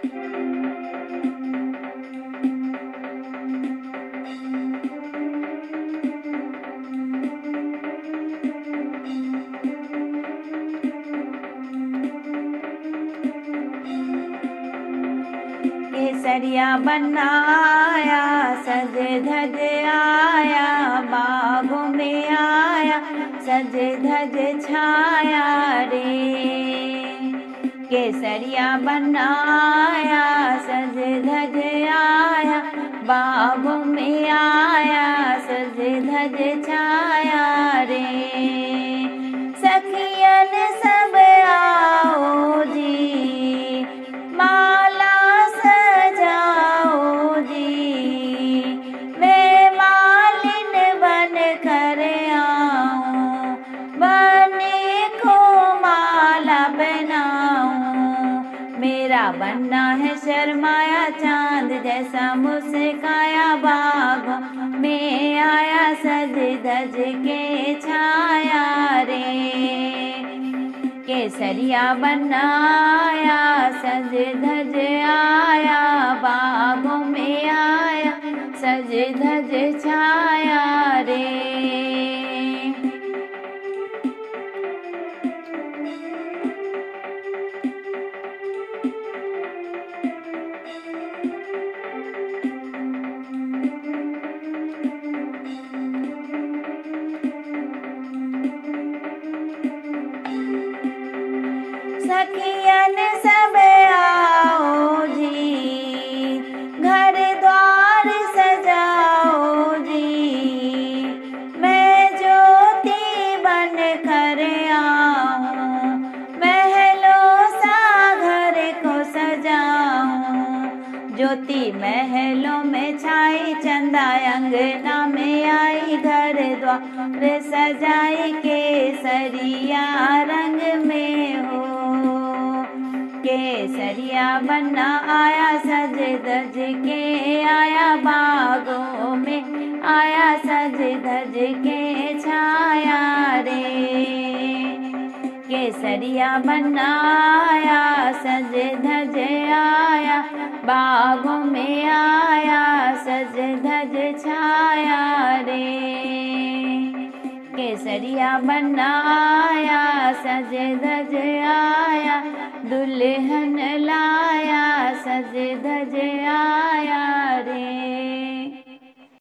केसरिया बनाया सज धज आया, बागों में आया सज धज छाया रे। केसरिया बनाया सज धज आया, बागों में आया सज धज छाया रे। सखियन सब आओ जी, माला सजाओ जी, मैं मालिन बन कर आऊं, बने को माला बनाऊं। मेरा बनना है शर्माया चांद जैसा मुस्काया, बागों में आया सज धज के छाया रे। केसरिया बनाया सज धज आया, बागों में आया सज धज छाया रे। सखियन सब आओ जी, घर द्वार सजाओ जी, मैं ज्योति बन कर आऊं, महलों सा घर को सजाऊं। ज्योति महलों में छाई, चंदा अंगना में आई, घर द्वार सजाई केसरिया रंग में हो। केसरिया बना आया सज धज के आया, बागों में आया सज धज के छाया रे। केसरिया बना आया सज धज आया, बागों में आया सज धज छाया रे। केसरिया बनाया सज धज आया, दुल्हन लाया सज धज आया रे।